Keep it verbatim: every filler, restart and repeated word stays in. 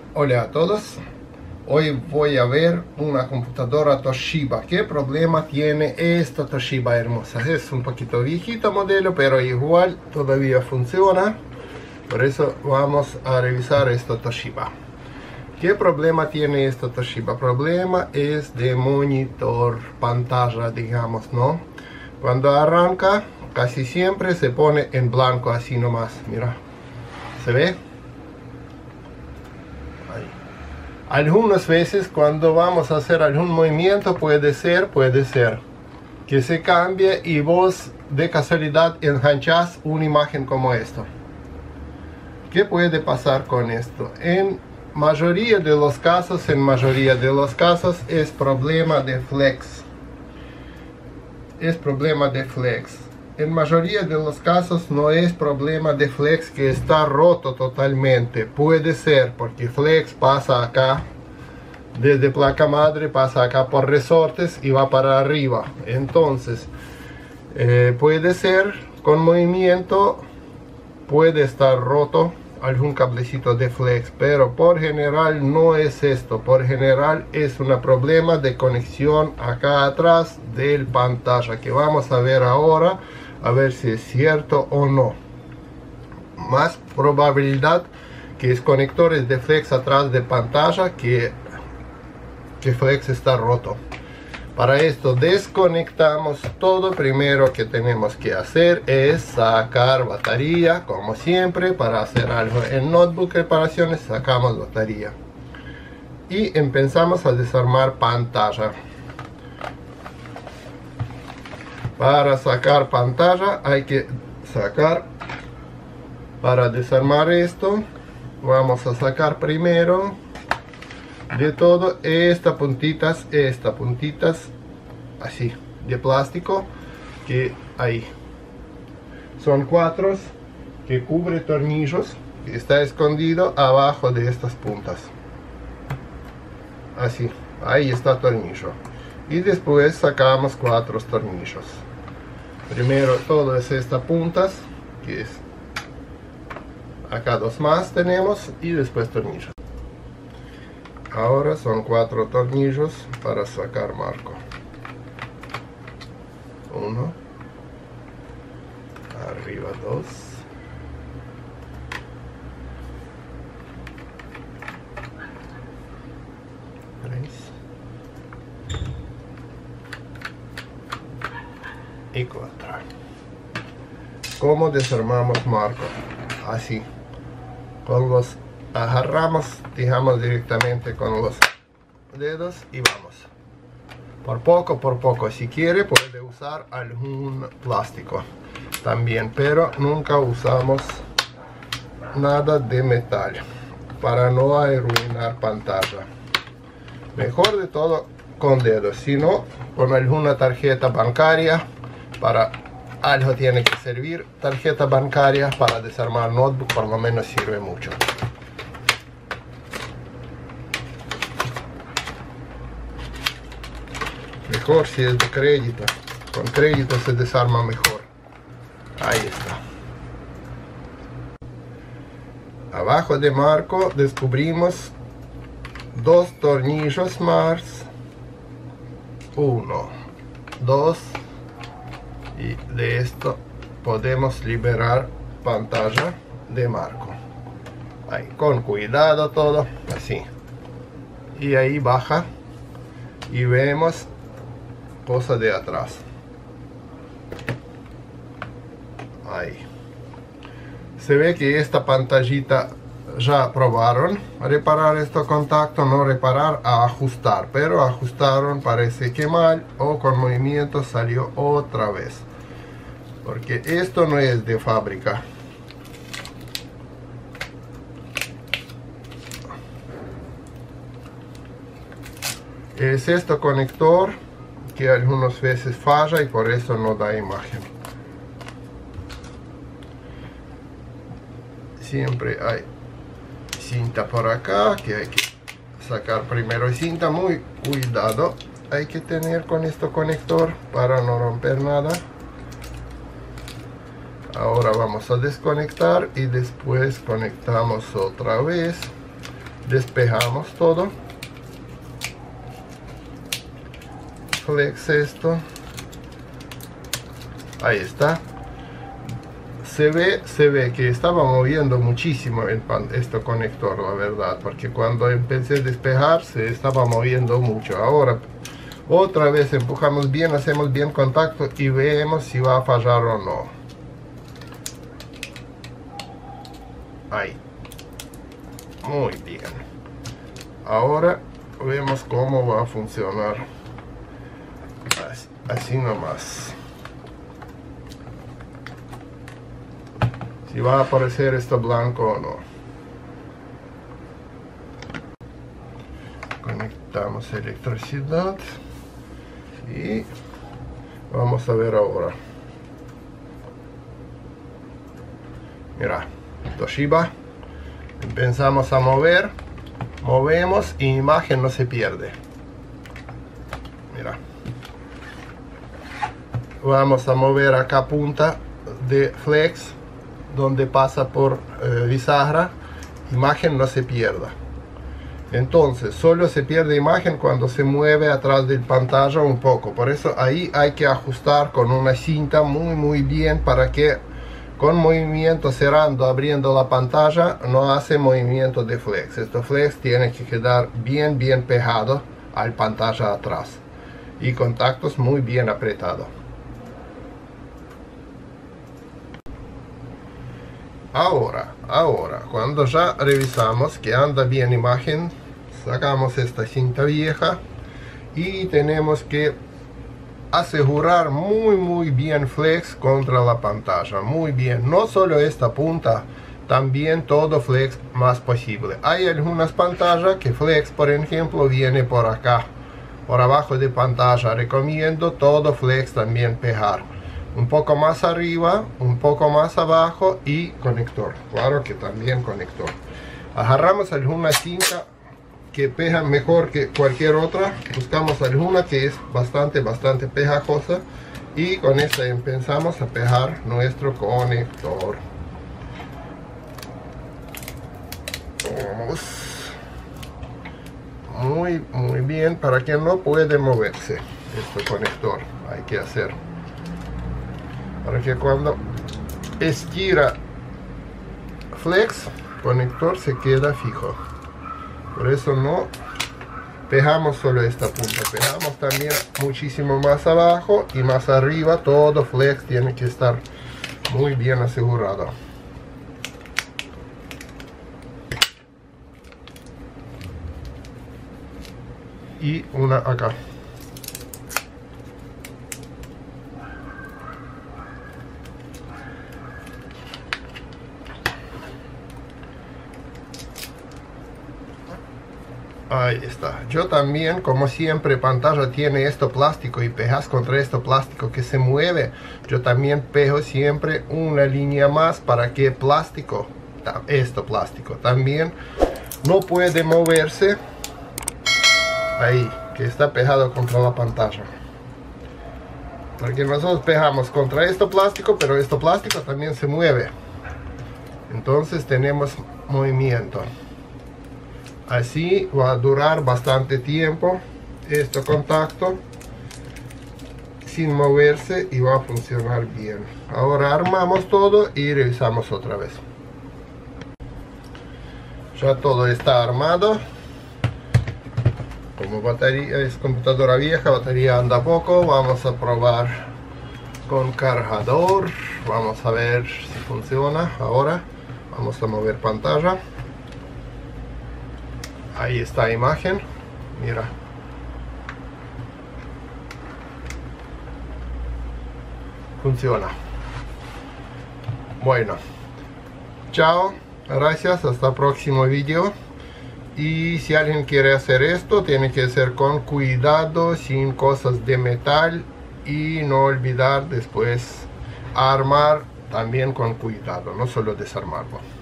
Hola a todos, hoy voy a ver una computadora Toshiba. ¿Qué problema tiene esta Toshiba hermosa? Es un poquito viejito modelo, pero igual todavía funciona. Por eso vamos a revisar esta Toshiba. ¿Qué problema tiene esta Toshiba? Problema es de monitor, pantalla, digamos, ¿no? Cuando arranca, casi siempre se pone en blanco, así nomás, mira. ¿Se ve? Algunas veces cuando vamos a hacer algún movimiento puede ser, puede ser que se cambie y vos de casualidad enganchás una imagen como esto. ¿Qué puede pasar con esto? En mayoría de los casos, en mayoría de los casos es problema de flex. Es problema de flex. En mayoría de los casos no es problema de flex que está roto totalmente. Puede ser porque flex pasa acá, desde placa madre pasa acá por resortes y va para arriba. Entonces, eh, puede ser con movimiento, puede estar roto algún cablecito de flex, pero por general no es esto. Por general es un problema de conexión acá atrás del pantalla, que vamos a ver ahora. A ver si es cierto o no. Más probabilidad que es conectores de flex atrás de pantalla que, que flex está roto. Para esto desconectamos todo. Primero que tenemos que hacer es sacar batería, como siempre. Para hacer algo en notebook reparaciones sacamos batería y empezamos a desarmar pantalla. Para sacar pantalla hay que sacar, para desarmar esto, vamos a sacar primero de todo estas puntitas, estas puntitas así de plástico que hay. Son cuatro que cubre tornillos, que está escondido abajo de estas puntas. Así, ahí está tornillo. Y después sacamos cuatro tornillos. Primero todas estas puntas, que es acá dos más tenemos, y después tornillos. Ahora son cuatro tornillos para sacar marco. Uno, arriba dos, tres y cuatro. ¿Cómo desarmamos marco? Así, con los agarramos, dejamos directamente con los dedos y vamos por poco, por poco. Si quiere puede usar algún plástico también, pero nunca usamos nada de metal para no arruinar pantalla. Mejor de todo con dedos, si no con alguna tarjeta bancaria. Para algo tiene que servir tarjeta bancaria, para desarmar notebook por lo menos sirve mucho. Mejor si es de crédito, con crédito se desarma mejor. Ahí está. Abajo de marco descubrimos dos tornillos más. Uno, dos. Y de esto podemos liberar pantalla de marco. Ahí, con cuidado todo, así. Y ahí baja y vemos cosa de atrás. Ahí. Se ve que esta pantallita ya probaron reparar este contacto, no reparar, a ajustar, pero ajustaron, parece que mal, o con movimiento salió otra vez, porque esto no es de fábrica. Es este conector que algunas veces falla y por eso no da imagen. Siempre hay cinta por acá que hay que sacar primero. Cinta, muy cuidado hay que tener con este conector para no romper nada. Ahora vamos a desconectar y después conectamos otra vez. despejamos todo. Flex esto. Ahí está. Se ve, se ve que estaba moviendo muchísimo el pan, este conector, la verdad, porque cuando empecé a despejar se estaba moviendo mucho. Ahora otra vez empujamos bien, hacemos bien contacto y vemos si va a fallar o no. Ahí. Muy bien. Ahora vemos cómo va a funcionar. Así, así nomás. Si va a aparecer esto blanco o no. Conectamos electricidad. Y vamos a ver ahora. Mira, Toshiba. Empezamos a mover. Movemos y imagen no se pierde. Mira. Vamos a mover acá punta de flex, donde pasa por eh, bisagra. Imagen no se pierda. Entonces solo se pierde imagen cuando se mueve atrás del pantalla un poco. Por eso ahí hay que ajustar con una cinta muy muy bien, para que con movimiento cerrando, abriendo la pantalla, no hace movimiento de flex. Este flex tiene que quedar bien bien pegado al pantalla atrás y contactos muy bien apretados. Ahora, ahora, cuando ya revisamos que anda bien imagen, sacamos esta cinta vieja y tenemos que asegurar muy muy bien flex contra la pantalla. Muy bien, no solo esta punta, también todo flex más posible. Hay algunas pantallas que flex, por ejemplo, viene por acá, por abajo de pantalla. Recomiendo todo flex también pegar. Un poco más arriba, un poco más abajo y conector. Claro que también conector. Agarramos alguna cinta que pega mejor que cualquier otra. Buscamos alguna que es bastante, bastante pegajosa. Y con esta empezamos a pegar nuestro conector. Vamos. Muy, muy bien. Para que no puede moverse este conector. Hay que hacer. Para que cuando estira flex, conector se queda fijo. Por eso no pegamos solo esta punta, pegamos también muchísimo más abajo y más arriba. Todo flex tiene que estar muy bien asegurado. Y una acá. Ahí está. Yo también, como siempre, pantalla tiene esto plástico y pegas contra esto plástico que se mueve. Yo también pego siempre una línea más para que plástico, esto plástico también no puede moverse. Ahí, que está pegado contra la pantalla. Porque nosotros pegamos contra esto plástico, pero esto plástico también se mueve. Entonces tenemos movimiento. Así va a durar bastante tiempo este contacto sin moverse y va a funcionar bien. Ahora armamos todo y revisamos otra vez. Ya todo está armado. Como batería es computadora vieja, batería anda poco, vamos a probar con cargador. Vamos a ver si funciona. Ahora vamos a mover pantalla. Ahí está imagen, mira. Funciona. Bueno, chao, gracias, hasta el próximo video. Y si alguien quiere hacer esto, tiene que hacer con cuidado, sin cosas de metal. Y no olvidar después armar también con cuidado, no solo desarmarlo.